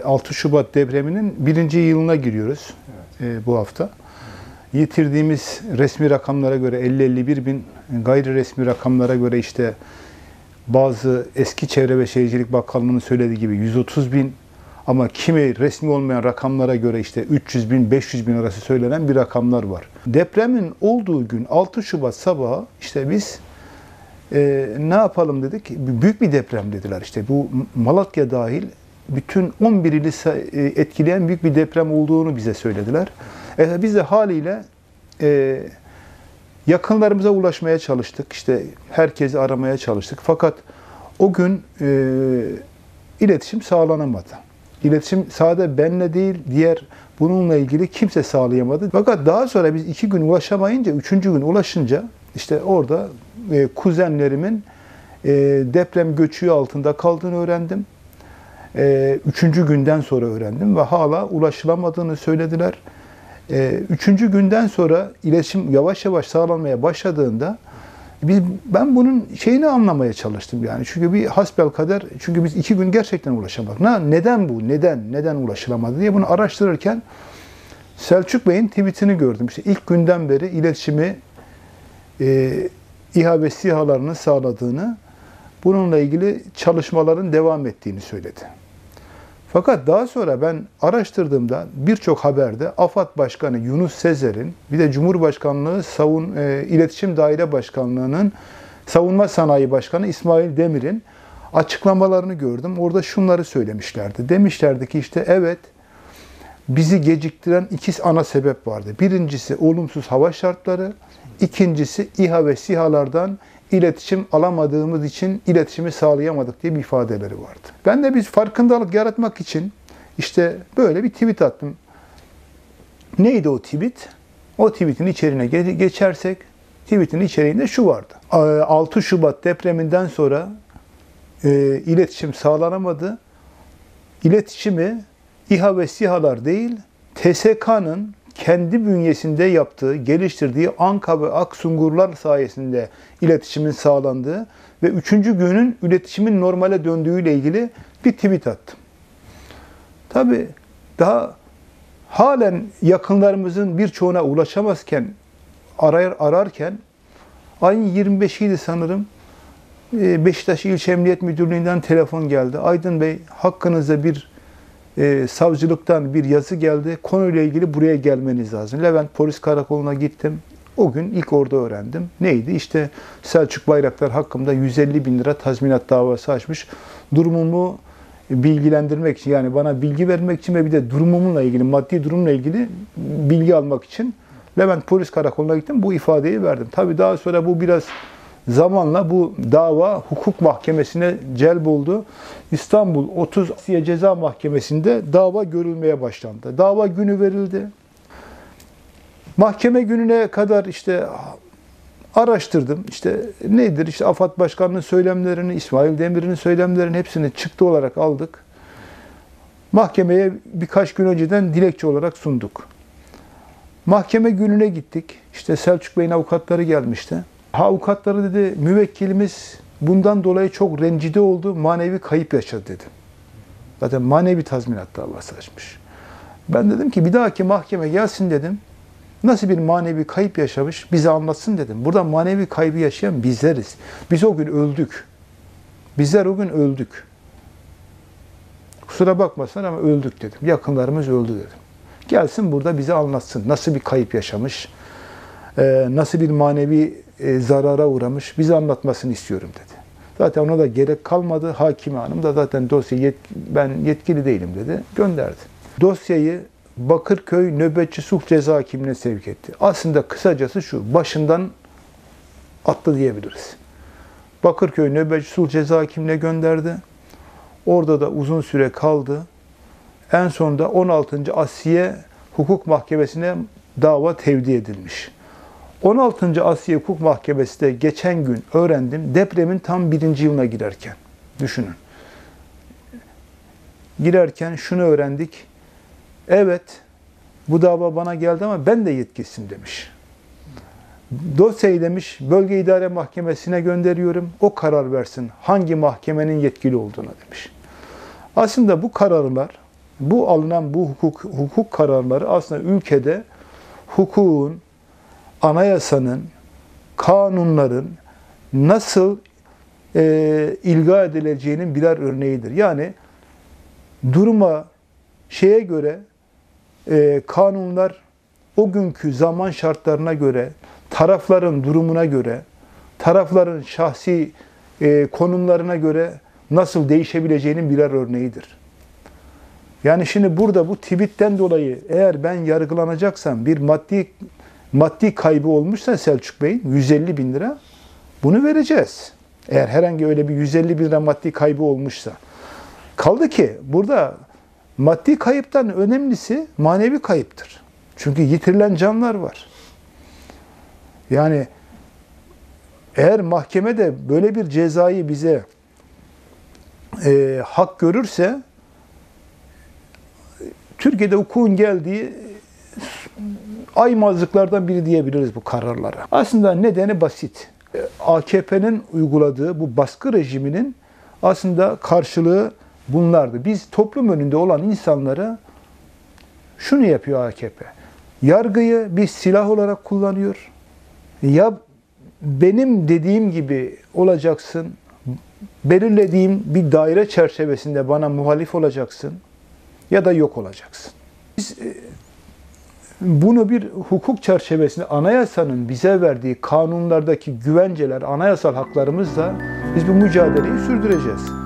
6 Şubat depreminin 1. yılına giriyoruz bu hafta. Yitirdiğimiz resmi rakamlara göre 50-51 bin, gayri resmi rakamlara göre işte bazı eski Çevre ve Şehircilik Bakanlığı'nın söylediği gibi 130 bin, ama kimi resmi olmayan rakamlara göre işte 300 bin, 500 bin arası söylenen bir rakamlar var. Depremin olduğu gün 6 Şubat sabahı işte biz ne yapalım dedik. Büyük bir deprem dediler. İşte bu Malatya dahil bütün 11 ili etkileyen büyük bir deprem olduğunu bize söylediler. Biz de haliyle yakınlarımıza ulaşmaya çalıştık. İşte herkesi aramaya çalıştık. Fakat o gün iletişim sağlanamadı. İletişim sadece benle değil, diğer bununla ilgili kimse sağlayamadı. Fakat daha sonra biz 2 gün ulaşamayınca, 3. gün ulaşınca işte orada kuzenlerimin deprem göçüğü altında kaldığını öğrendim. 3. günden sonra öğrendim ve hala ulaşılamadığını söylediler. 3. günden sonra iletişim yavaş yavaş sağlanmaya başladığında ben bunun şeyini anlamaya çalıştım yani. Çünkü bir hasbelkader, çünkü biz 2 gün gerçekten ulaşamadık. Neden bu? Neden ulaşılamadı diye bunu araştırırken Selçuk Bey'in tweetini gördüm. İşte ilk günden beri iletişimi İHA ve SİHA'larının sağladığını, bununla ilgili çalışmaların devam ettiğini söyledi. Fakat daha sonra ben araştırdığımda birçok haberde AFAD Başkanı Yunus Sezer'in, bir de Cumhurbaşkanlığı İletişim Daire Başkanlığı'nın Savunma Sanayi Başkanı İsmail Demir'in açıklamalarını gördüm. Orada şunları söylemişlerdi. Demişlerdi ki işte evet, bizi geciktiren 2 ana sebep vardı. Birincisi olumsuz hava şartları, ikincisi İHA ve SİHA'lardan iletişim alamadığımız için iletişimi sağlayamadık diye bir ifadeleri vardı. Ben de biz farkındalık yaratmak için işte böyle bir tweet attım. Neydi o tweet? O tweetin içeriğine geçersek, tweetin içeriğinde şu vardı. 6 Şubat depreminden sonra iletişim sağlanamadı. İletişimi İHA ve SİHA'lar değil, TSK'nın kendi bünyesinde yaptığı, geliştirdiği Anka ve Aksungurlar sayesinde iletişimin sağlandığı ve 3. günün iletişimin normale döndüğüyle ilgili bir tweet attım. Tabii daha halen yakınlarımızın birçoğuna ulaşamazken, ararken ayın 25'iydi sanırım, Beşiktaş İlçe Emniyet Müdürlüğü'nden telefon geldi. Aydın Bey, hakkınızda bir savcılıktan bir yazı geldi. Konuyla ilgili buraya gelmeniz lazım. Levent Polis Karakolu'na gittim. O gün ilk orada öğrendim. Neydi? İşte Selçuk Bayraktar hakkımda 150 bin lira tazminat davası açmış. Durumumu bilgilendirmek için, yani bana bilgi vermek için ve bir de durumumla ilgili, maddi durumla ilgili bilgi almak için Levent Polis Karakolu'na gittim. Bu ifadeyi verdim. Tabii daha sonra bu biraz zamanla bu dava hukuk mahkemesine celp oldu. İstanbul 30 Asya Ceza Mahkemesi'nde dava görülmeye başlandı. Dava günü verildi. Mahkeme gününe kadar işte araştırdım. İşte nedir? İşte AFAD Başkanı'nın söylemlerini, İsmail Demir'in söylemlerini hepsini çıktı olarak aldık. Mahkemeye birkaç gün önceden dilekçe olarak sunduk. Mahkeme gününe gittik. İşte Selçuk Bey'in avukatları gelmişti. Avukatları dedi, müvekkilimiz bundan dolayı çok rencide oldu, manevi kayıp yaşadı dedi. Zaten manevi tazminat davası açmış. Ben dedim ki bir dahaki mahkeme gelsin dedim. Nasıl bir manevi kayıp yaşamış bize anlatsın dedim. Burada manevi kaybı yaşayan bizleriz. Biz o gün öldük. Bizler o gün öldük. Kusura bakmasın ama öldük dedim. Yakınlarımız öldü dedim. Gelsin burada bize anlatsın. Nasıl bir kayıp yaşamış, nasıl bir manevi zarara uğramış, bize anlatmasını istiyorum dedi. Zaten ona da gerek kalmadı. Hakime Hanım da zaten dosyayı ben yetkili değilim dedi. Gönderdi. Dosyayı Bakırköy Nöbetçi Sulh Ceza Hakimliğine sevk etti. Aslında kısacası şu, başından attı diyebiliriz. Bakırköy Nöbetçi Sulh Ceza Hakimliğine gönderdi. Orada da uzun süre kaldı. En sonunda 16. Asliye Hukuk Mahkemesi'ne dava tevdi edilmiş. 16. Asliye Hukuk Mahkemesi de geçen gün öğrendim, depremin tam 1. yılına girerken. Düşünün. Girerken şunu öğrendik. Evet, bu dava bana geldi ama ben de yetkilisiyim demiş. Dosyayı demiş, Bölge İdare Mahkemesi'ne gönderiyorum. O karar versin hangi mahkemenin yetkili olduğuna demiş. Aslında bu kararlar bu alınan bu hukuk kararları aslında ülkede hukukun, anayasanın, kanunların nasıl ilga edileceğinin birer örneğidir. Yani duruma, şeye göre kanunlar o günkü zaman şartlarına göre, tarafların durumuna göre, tarafların şahsi konumlarına göre nasıl değişebileceğinin birer örneğidir. Yani şimdi burada bu tweetten dolayı eğer ben yargılanacaksam bir maddi kaybı olmuşsa Selçuk Bey'in 150 bin lira bunu vereceğiz. Eğer herhangi öyle bir 150 bin lira maddi kaybı olmuşsa. Kaldı ki burada maddi kayıptan önemlisi manevi kayıptır. Çünkü yitirilen canlar var. Yani eğer mahkeme de böyle bir cezayı bize hak görürse Türkiye'de hukukun geldiği aymazlıklardan biri diyebiliriz bu kararlara. Aslında nedeni basit. AKP'nin uyguladığı bu baskı rejiminin aslında karşılığı bunlardı. Biz toplum önünde olan insanlara şunu yapıyor AKP. Yargıyı bir silah olarak kullanıyor. Ya benim dediğim gibi olacaksın, belirlediğim bir daire çerçevesinde bana muhalif olacaksın ya da yok olacaksın. Biz bunu bir hukuk çerçevesinde anayasanın bize verdiği kanunlardaki güvenceler, anayasal haklarımızla biz bu mücadeleyi sürdüreceğiz.